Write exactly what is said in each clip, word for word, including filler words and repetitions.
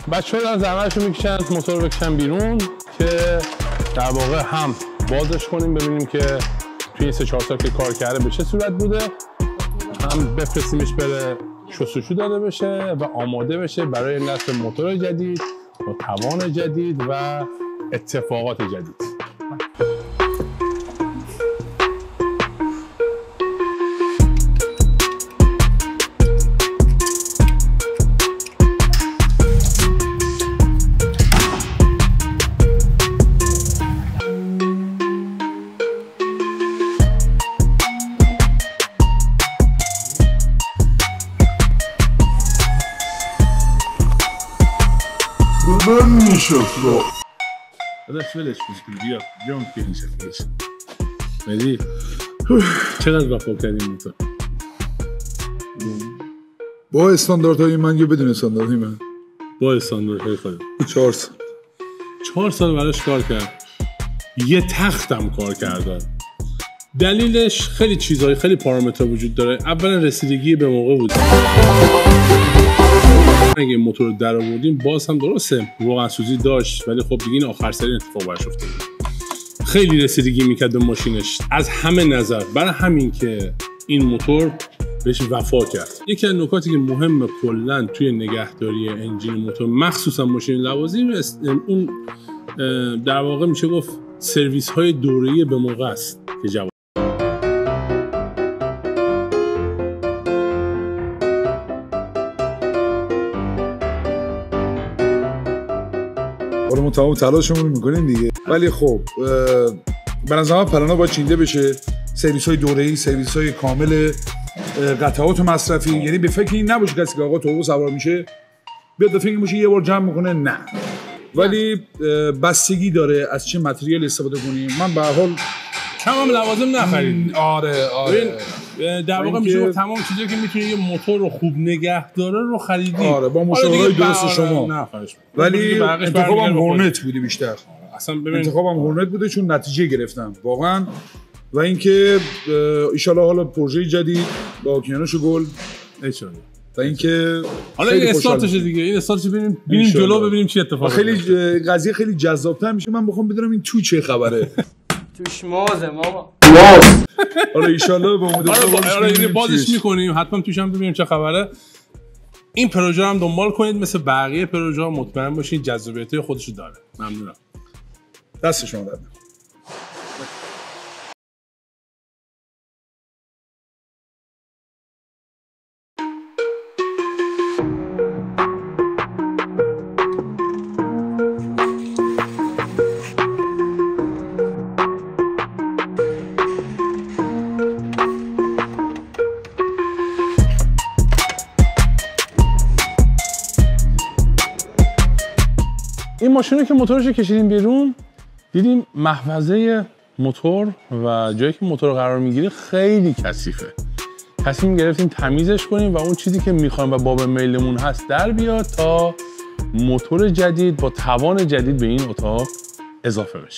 بچه‌ها دارن زحمتشو میکشن موتور بکشن بیرون که در واقع هم بازش کنیم ببینیم که توی این سه چهار سال که کار کرده به چه صورت بوده، هم بفرستیمش بره شستشو داده بشه و آماده بشه برای نصب موتور جدید با توان جدید و اتفاقات جدید. من میشفت رو داداش ولش کن بیا بیا اون که میشه فلش مدی چقدر وفا کردیم موتور با استانداردهای من یا بدون استانداردهای من؟ با استانداردهای خودم. چهار سال چهار سال براش کار کرد، یه تختم کار کردن. دلیلش خیلی چیزهای خیلی پارامتر وجود داره. اولا رسیدگی به موقع بود. اگه موتور رو در آوردیم باز هم درسته روغن سوزی داشت ولی خب دیگه این آخر سری اتفاق براش افتاد. خیلی رسیدگی میکرد به ماشینش از همه نظر، برای همین که این موتور بهش وفا کرد. یکی از نکاتی که مهمه کلا توی نگهداری انجین موتور مخصوصا ماشین لوازم اون در واقع میشه گفت سرویس های دوره‌ای به موقع است که جواب ما تمام تلاشمون میکنیم دیگه، ولی خب به نظر من پلانا باید چینده بشه، سرویس های دوره‌ای، سرویس های کامل قطعات مصرفی. یعنی به فکر این نباشه کسی که آقا تو سوار میشه بیاد به فکر باشه یه بار جمع میکنه، نه، ولی بستگی داره از چه متریال استفاده کنیم. من به هر حال کم هم لوازم نخرید. آره آره در واقع میشه تمام چیزایی که میتونه یه موتور رو خوب نگه داره رو خریدی. آره با مشاورهای درست شما. نخرش. ولی انتخابم هورنت بودی بیشتر. اصلا ببین انتخابم هورنت بوده چون نتیجه گرفتم واقعا. و اینکه ان شاءالله حالا پروژه جدید با اکیانوس گل ان شاءالله. و اینکه حالا این استارتش دیگه، این استارتش ببینیم ببینیم جلو ببینیم چی اتفاق خیلی قضیه خیلی جذاب‌تر میشه. من بخوام بدونم این تو چه خبره. توش مازه ماما. ماز. آره ان شاءالله با مدل آره بازش می‌کنیم، حتما توش هم ببینیم چه خبره. این پروژه هم دنبال کنید، مثل بقیه پروژه ها مطمئن باشید جذابیت خودشو داره. ممنونم. دست شما درد. این ماشینی که موتورش کشیدیم بیرون دیدیم محفظه موتور و جایی که موتور قرار میگیره خیلی کثیفه. تصمیم گرفتیم تمیزش کنیم و اون چیزی که میخوایم و باب میلمون هست در بیاد تا موتور جدید با توان جدید به این اتاق اضافه بشه.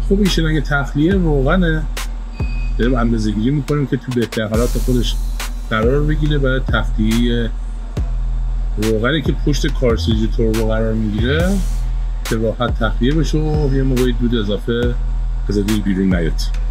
خب این شلنگ تخلیه روغنه، داریم اندازه گیری میکنیم که تو بهترین حالات خودش قرار بگیره برای تخلیه روغنی که پشت کارتریج توربو قرار میگیره که راحت تخلیه بشه و یه موقعی دود اضافه از دیگه بیرون نیاد.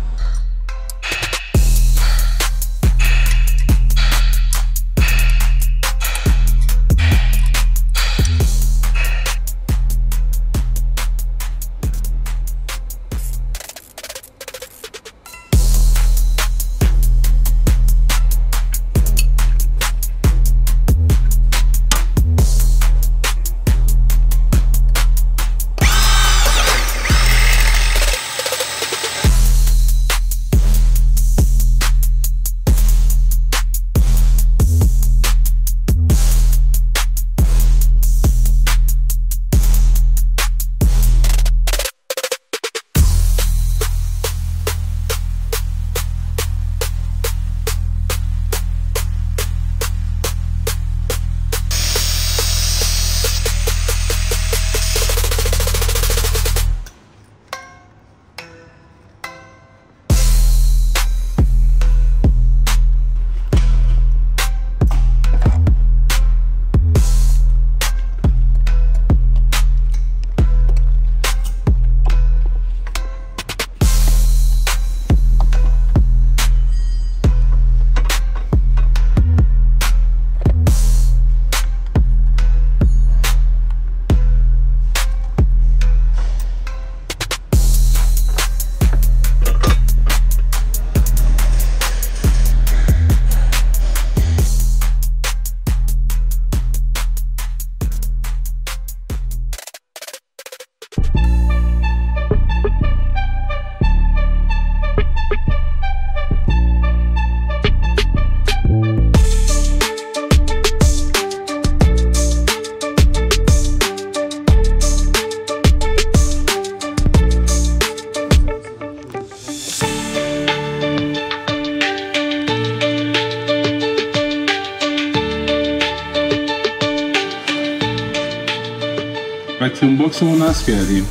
وکیوم باکس رو نصب کردیم،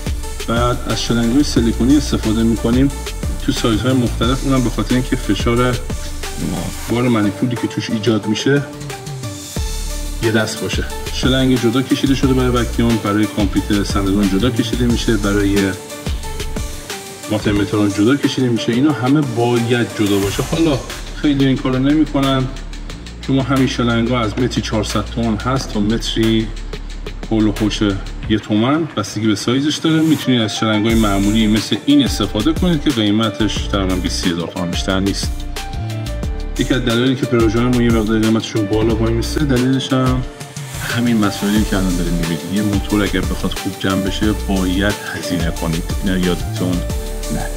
بعد از شلنگ‌های سیلیکونی استفاده می‌کنیم تو سایزهای مختلف، اونم به خاطر اینکه فشار بار منیپولی که توش ایجاد میشه یه دست باشه. شلنگ جدا کشیده شده برای وکیوم، برای کامپیوتر سندرون جدا کشیده میشه، برای ماترمترون جدا کشیده میشه. اینا همه باید جدا باشه. حالا خیلی این کارو نمی‌کنن چون ما همین شلنگ‌ها از متری چهارصد تومان هست تا متری هول و هوش یه تومن، بستگی به سایزش داره. میتونید از شلنگ‌های معمولی مثل این استفاده کنید که قیمتش تقریباً بیست هزار تومان بیشتر نیست. یکی از دلایلی که پروژه‌های ما یه مقدار قیمتشون بالا وای میسته، دلیلش هم همین مسائلی که الان دارید می‌بینید. یه موتور اگر بخواد خوب جمع بشه باید هزینه کنید. اینا یادتون نره.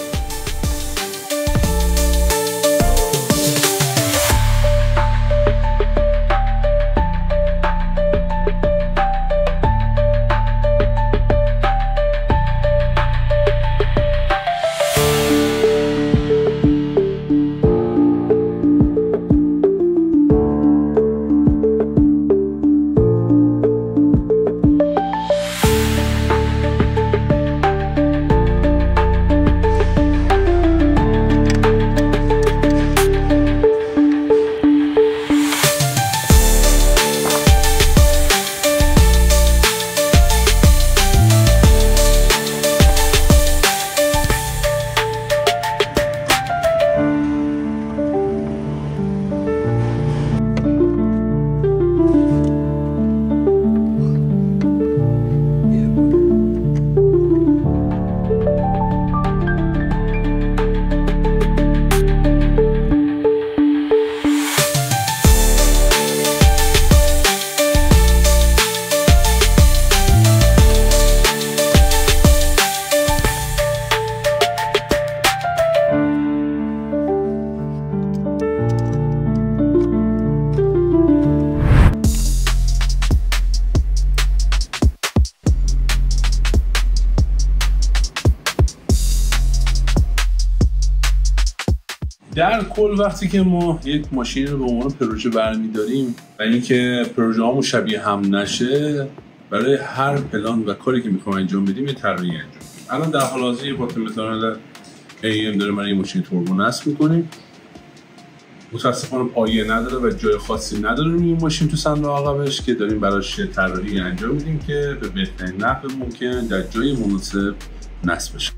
در کل وقتی که ما یک ماشین رو به عنوان پروژه برمی‌داریم و اینکه پروژه هامون شبیه هم نشه، برای هر پلان و کاری که می‌خوایم انجام بدیم یه طراحی انجام بدیم. الان در حال حاضر یه پاتمتانل ای ام داره برای این ماشین توربو نصب میکنیم. متاسفانه پایه نداره و جای خاصی نداره روی این ماشین تو صندوق عقبش که داریم براش طراحی انجام میدیم که به بهترین نحو ممکن در جای مناسب نصب بشه.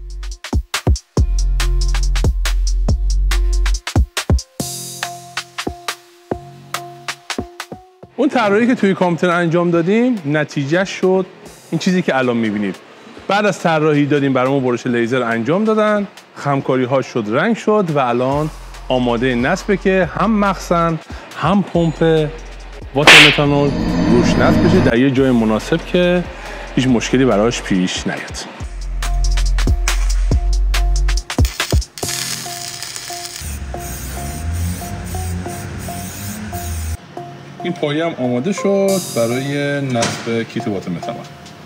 اون طراحی که توی کامپیوتر انجام دادیم نتیجه شد این چیزی که الان میبینید. بعد از طراحی دادیم برامون برش لیزر انجام دادن، خمکاری ها شد، رنگ شد و الان آماده نصبه که هم مخزن هم پمپ واتر متانول روش نصب بشه در یه جای مناسب که هیچ مشکلی براش پیش نیاد. این پایه هم آماده شد برای نصب کیت واتر متانول.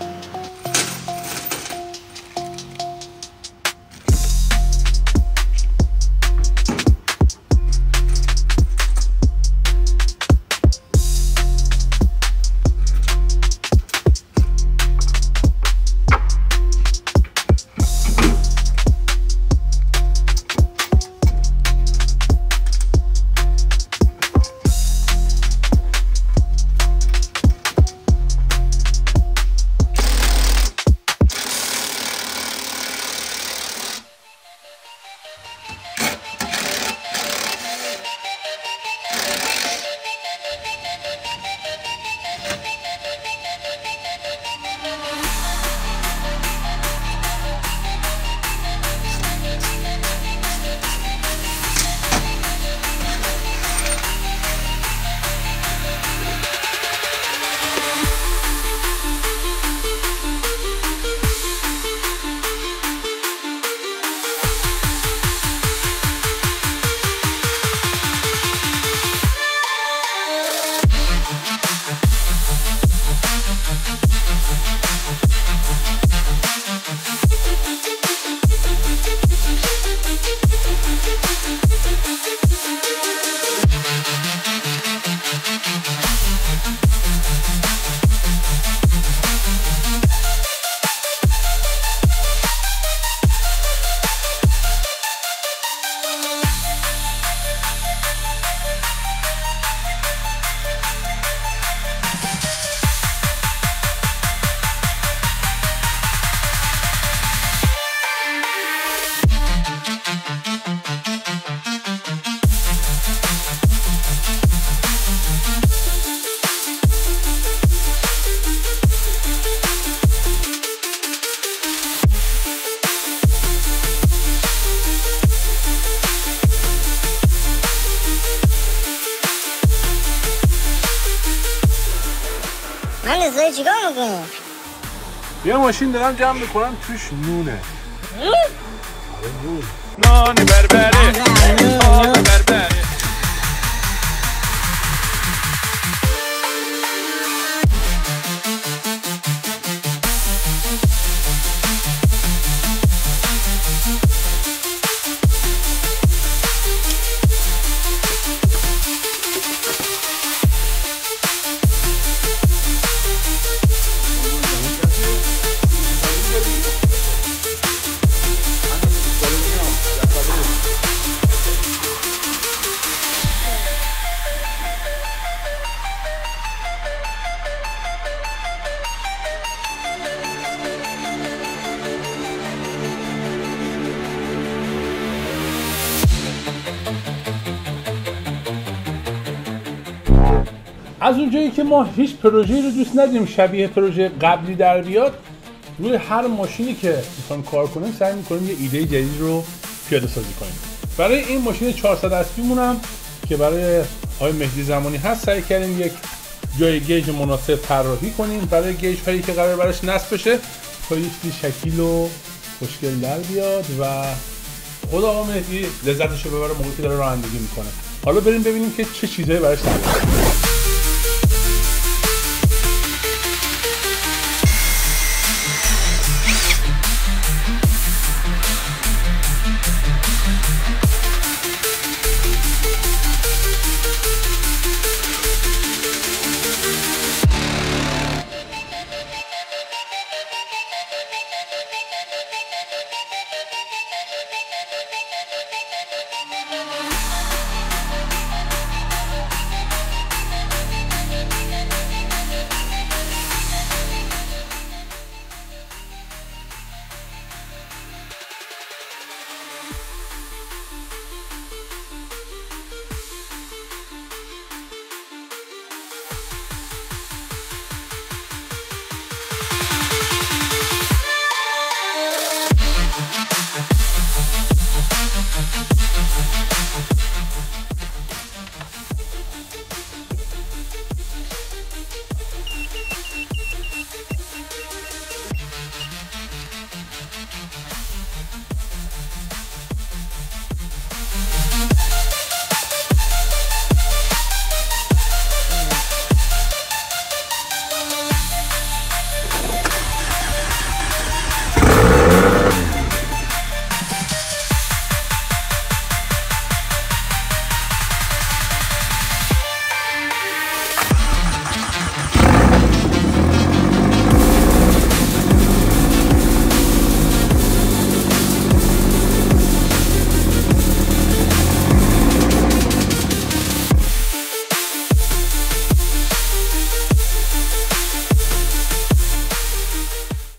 من ازای چیکار میکنم؟ یه ماشین دارم جمع میکنم توش نونه. آره نون. نان بربری نان بربری از اونجایی که ما هیچ پروژه‌ای رو دوست نداریم شبیه پروژه قبلی در بیاد، روی هر ماشینی که میخوایم کار کنیم سعی میکنیم یه ایده جدید رو پیاده سازی کنیم. برای این ماشین چهارصد اسپیمون هم که برای آقای مهدی زمانی هست سعی کردیم یک جای گیج مناسب طراحی کنیم برای گیج هایی که قرار براش نصب بشه تا یه چیزی شکیل و خوشگل در بیاد و خود آقا مهدی لذتش رو ببره موقعی که داره رانندگی میکنه. حالا بریم ببینیم که چه چیزایی براش طراحی